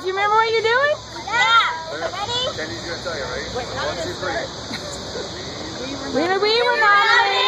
you remember what you're doing? Yeah. Ready? Kenny's gonna tell you, right? Wait, 1, 2, 3. We were nominated.